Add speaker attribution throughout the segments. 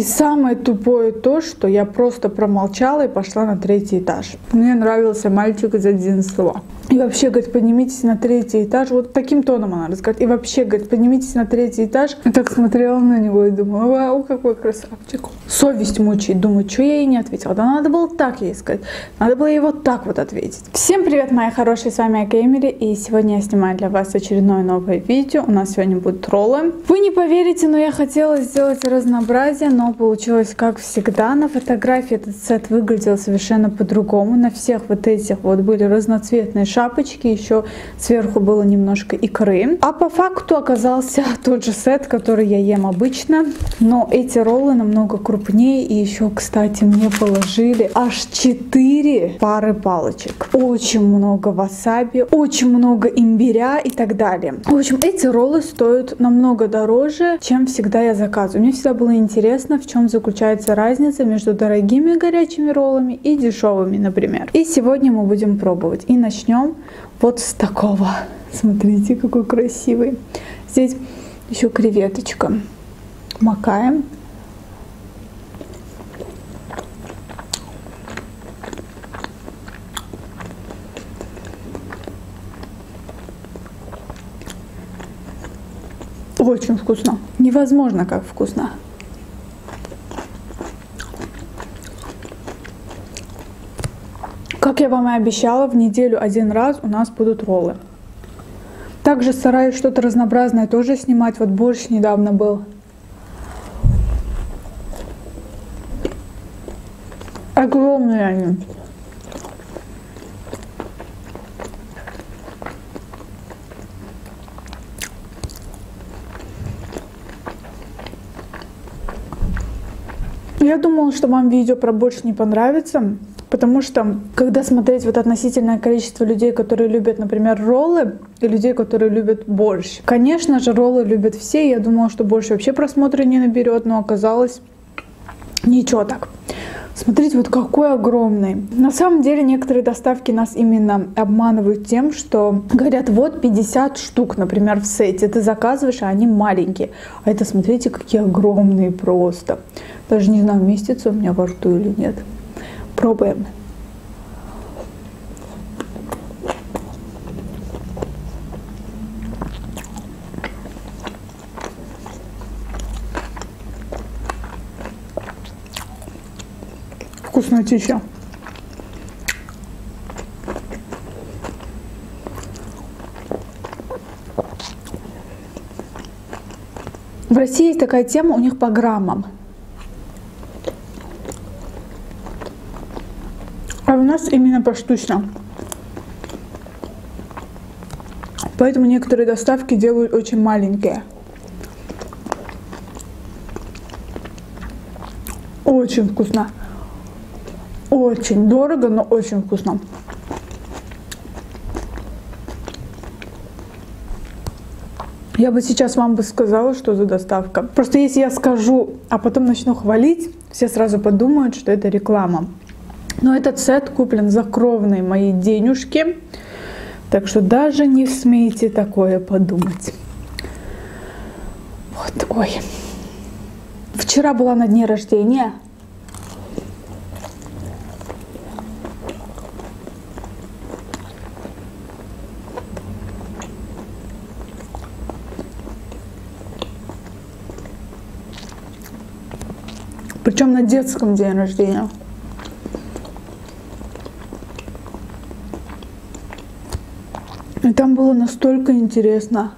Speaker 1: И самое тупое то, что я просто промолчала и пошла на 3-й этаж. Мне нравился мальчик из 11-го. И вообще, говорит, поднимитесь на 3-й этаж. Вот таким тоном она рассказывает. И вообще, говорит, поднимитесь на 3-й этаж. Я так смотрела на него и думала, вау, какой красавчик. Совесть мучает. Думаю, что я ей не ответила. Да надо было так ей сказать. Надо было ей вот так вот ответить. Всем привет, мои хорошие, с вами Ака Эмили. И сегодня я снимаю для вас очередное новое видео. У нас сегодня будут роллы. Вы не поверите, но я хотела сделать разнообразие, но получилось как всегда. На фотографии этот сет выглядел совершенно по-другому. На всех вот этих вот были разноцветные шапочки, еще сверху было немножко икры. А по факту оказался тот же сет, который я ем обычно, но эти роллы намного крупнее. И еще, кстати, мне положили аж 4 пары палочек. Очень много васаби, очень много имбиря и так далее. В общем, эти роллы стоят намного дороже, чем всегда я заказываю. Мне всегда было интересно, в чем заключается разница между дорогими горячими роллами и дешевыми, например. И сегодня мы будем пробовать. И начнем вот с такого. Смотрите, какой красивый. Здесь еще креветочка. Макаем. Очень вкусно. Невозможно, как вкусно. Как я вам и обещала, в неделю один раз у нас будут роллы. Также стараюсь что-то разнообразное тоже снимать. Вот борщ недавно был. Огромные они. Я думала, что вам видео про борщ не понравится. Потому что, когда смотреть вот относительное количество людей, которые любят, например, роллы, и людей, которые любят борщ. Конечно же, роллы любят все. Я думала, что борщ вообще просмотры не наберет, но оказалось ничего так. Смотрите, вот какой огромный. На самом деле, некоторые доставки нас именно обманывают тем, что говорят, вот 50 штук, например, в сете. Ты заказываешь, а они маленькие. А это, смотрите, какие огромные просто. Даже не знаю, вместится у меня во рту или нет. Пробуем. Вкуснотища. В России есть такая тема, у них по граммам. А у нас именно поштучно. Поэтому некоторые доставки делают очень маленькие. Очень вкусно. Очень дорого, но очень вкусно. Я бы сейчас вам сказала, что за доставка. Просто если я скажу, а потом начну хвалить, все сразу подумают, что это реклама. Но этот сет куплен за кровные мои денежки. Так что даже не смейте такое подумать. Вот, ой. Вчера была на дне рождения. Причем на детском дне рождения. И там было настолько интересно.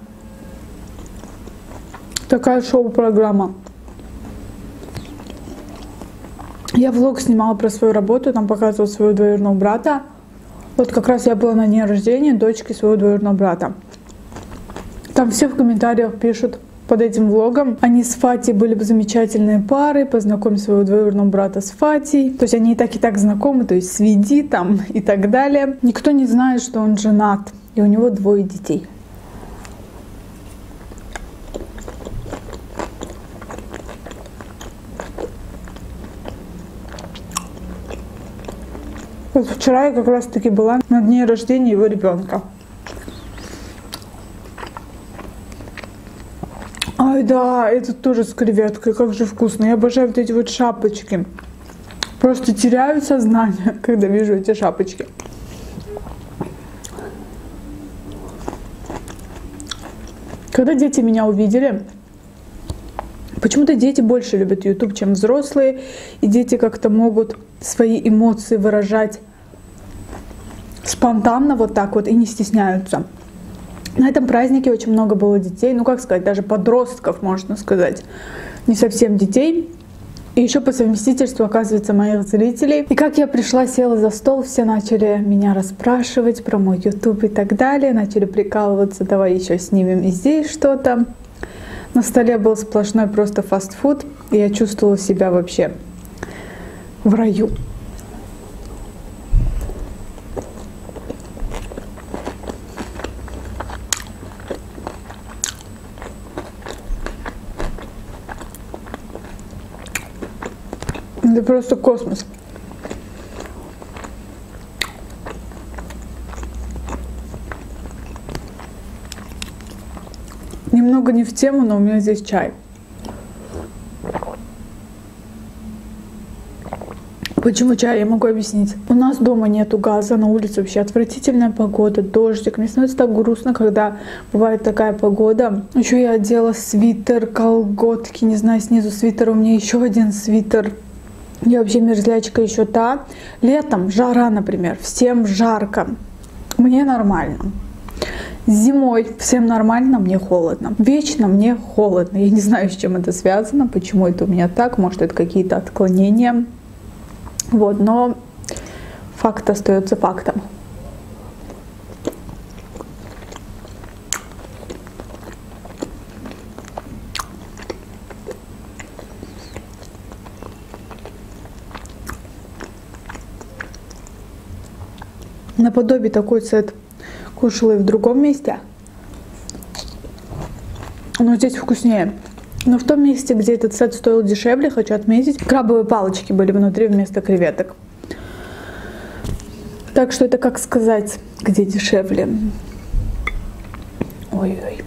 Speaker 1: Такая шоу-программа. Я влог снимала про свою работу, там показывала своего двоюродного брата. Вот как раз я была на дне рождения дочки своего двоюродного брата. Там все в комментариях пишут под этим влогом. Они с Фатей были бы замечательные пары, познакомь своего двоюродного брата с Фатей. То есть они и так знакомы, то есть сведи там и так далее. Никто не знает, что он женат. И у него 2 детей. Вот вчера я как раз таки была на дне рождения его ребенка. Ой, да, это тоже с креветкой, как же вкусно. Я обожаю вот эти вот шапочки. Просто теряю сознание, когда вижу эти шапочки. Когда дети меня увидели, почему-то дети больше любят YouTube, чем взрослые, и дети как-то могут свои эмоции выражать спонтанно вот так вот и не стесняются. На этом празднике очень много было детей, ну как сказать, даже подростков, можно сказать, не совсем детей. И еще по совместительству, оказывается, моих зрителей. И как я пришла, села за стол, все начали меня расспрашивать про мой YouTube и так далее. Начали прикалываться, давай еще снимем и здесь что-то. На столе был сплошной просто фастфуд, и я чувствовала себя вообще в раю. Это просто космос. Немного не в тему, но у меня здесь чай. Почему чай? Я могу объяснить. У нас дома нету газа, на улице вообще отвратительная погода, дождик. Мне становится так грустно, когда бывает такая погода. Еще я одела свитер, колготки, не знаю, снизу свитер, у меня еще один свитер. Я вообще мерзлячка еще та. Летом жара, например, всем жарко. Мне нормально. Зимой всем нормально, мне холодно. Вечно мне холодно. Я не знаю, с чем это связано, почему это у меня так. Может, это какие-то отклонения. Вот, но факт остается фактом. Наподобие такой сет кушала и в другом месте, но здесь вкуснее. Но в том месте, где этот сет стоил дешевле, хочу отметить, крабовые палочки были внутри вместо креветок. Так что это как сказать, где дешевле. Ой-ой.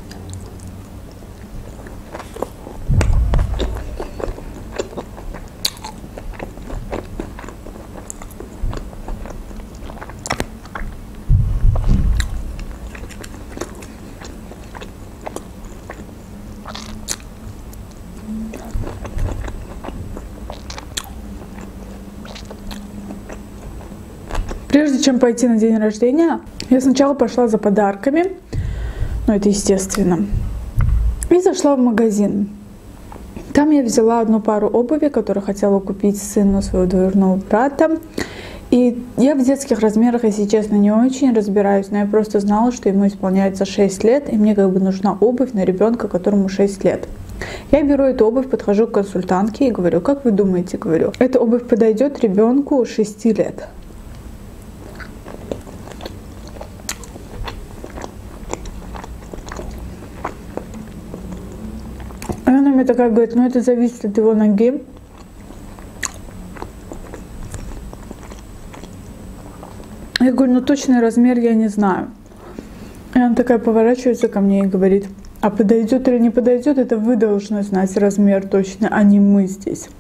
Speaker 1: Прежде чем пойти на день рождения, я сначала пошла за подарками, ну это естественно, и зашла в магазин. Там я взяла одну пару обуви, которую хотела купить сыну своего двоюродного брата. И я в детских размерах, если честно, не очень разбираюсь, но я просто знала, что ему исполняется 6 лет, и мне как бы нужна обувь на ребенка, которому 6 лет. Я беру эту обувь, подхожу к консультантке и говорю: как вы думаете, говорю, эта обувь подойдет ребенку 6 лет? Она мне такая говорит: ну это зависит от его ноги. Я говорю: ну точный размер я не знаю. И она такая поворачивается ко мне и говорит: а подойдет или не подойдет, это вы должны знать размер точно, а не мы здесь.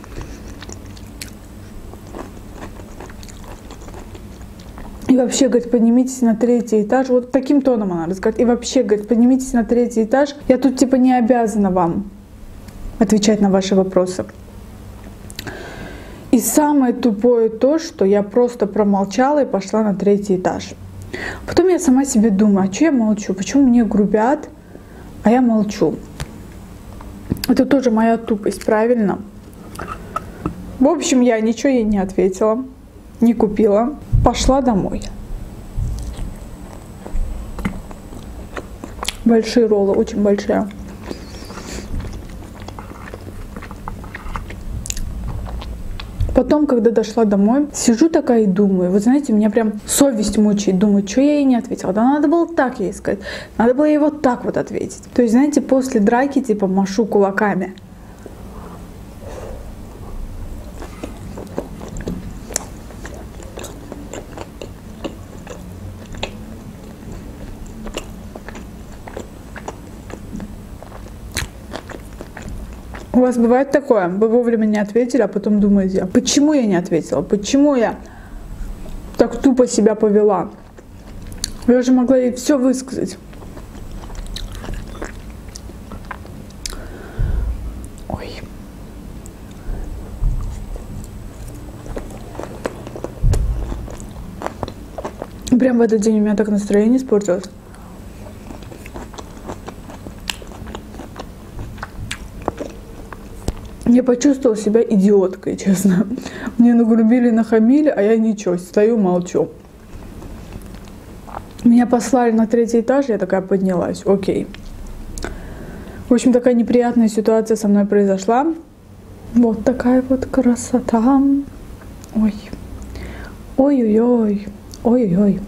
Speaker 1: И вообще, говорит, поднимитесь на 3-й этаж. Вот таким тоном она разговаривает. И вообще, говорит, поднимитесь на 3-й этаж. Я тут типа не обязана вам отвечать на ваши вопросы. И самое тупое то, что я просто промолчала и пошла на 3-й этаж. Потом я сама себе думаю: а что я молчу? Почему мне грубят, а я молчу? Это тоже моя тупость, правильно? В общем, я ничего ей не ответила, не купила. Пошла домой. Большие роллы, очень большие. Потом, когда дошла домой, сижу такая и думаю, вы знаете, меня прям совесть мучает. Думаю, что я ей не ответила. Да надо было так ей сказать. Надо было ей вот так вот ответить. То есть, знаете, после драки типа машу кулаками. У вас бывает такое? Вы вовремя не ответили, а потом думаете, почему я не ответила? Почему я так тупо себя повела? Я же могла ей все высказать. Ой. Прям в этот день у меня так настроение испортилось. Я почувствовала себя идиоткой, честно. Мне нагрубили, нахамили, а я ничего, стою, молчу. Меня послали на 3-й этаж, я такая поднялась, окей. В общем, такая неприятная ситуация со мной произошла. Вот такая вот красота. Ой. Ой-ой-ой. Ой-ой-ой.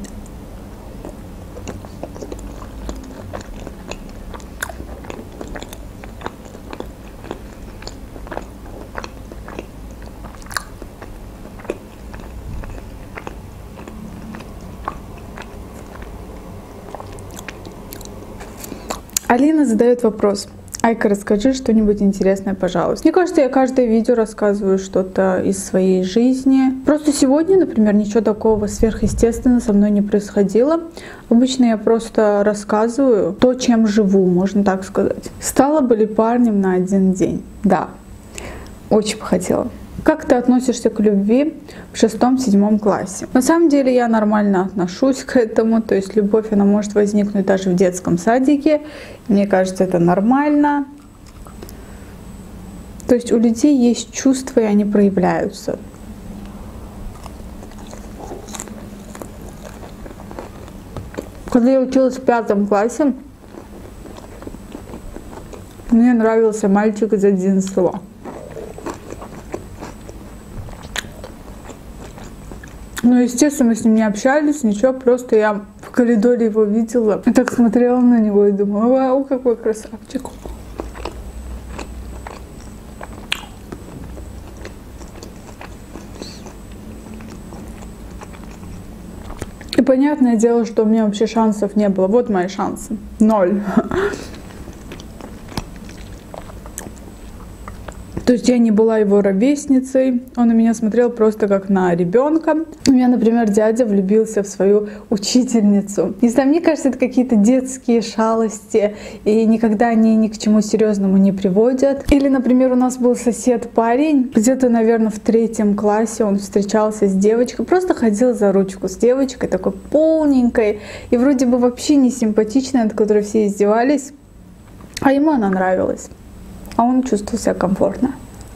Speaker 1: Алина задает вопрос. Айка, расскажи что-нибудь интересное, пожалуйста. Мне кажется, я каждое видео рассказываю что-то из своей жизни. Просто сегодня, например, ничего такого сверхъестественного со мной не происходило. Обычно я просто рассказываю то, чем живу, можно так сказать. Стала бы ли парнем на 1 день? Да, очень бы хотела. Как ты относишься к любви в 6-7 классе? На самом деле я нормально отношусь к этому, то есть любовь, она может возникнуть даже в детском садике. Мне кажется, это нормально. То есть у людей есть чувства, и они проявляются. Когда я училась в 5 классе, мне нравился мальчик из 11 класса. Ну, естественно, мы с ним не общались, ничего, просто я в коридоре его видела. Я так смотрела на него и думала, вау, какой красавчик. И понятное дело, что у меня вообще шансов не было. Вот мои шансы. 0. То есть я не была его ровесницей, он на меня смотрел просто как на ребенка. У меня, например, дядя влюбился в свою учительницу. Не знаю, мне кажется, это какие-то детские шалости, и никогда они ни к чему серьезному не приводят. Или, например, у нас был сосед-парень, где-то, наверное, в 3 классе он встречался с девочкой, просто ходил за ручку с девочкой, такой полненькой, и вроде бы вообще не симпатичной, над которой все издевались, а ему она нравилась. А он чувствовал себя комфортно.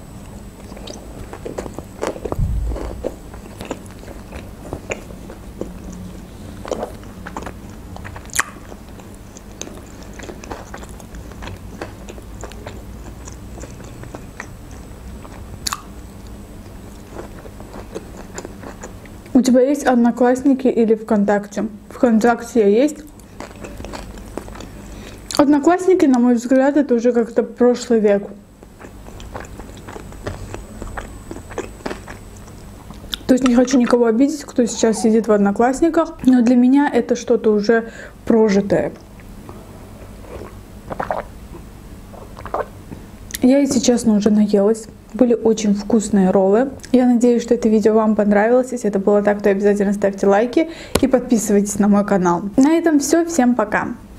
Speaker 1: У тебя есть Одноклассники или ВКонтакте? ВКонтакте есть. Одноклассники, на мой взгляд, это уже как-то прошлый век. То есть не хочу никого обидеть, кто сейчас сидит в Одноклассниках, но для меня это что-то уже прожитое. Я, если честно, уже наелась. Были очень вкусные роллы. Я надеюсь, что это видео вам понравилось. Если это было так, то обязательно ставьте лайки и подписывайтесь на мой канал. На этом все. Всем пока!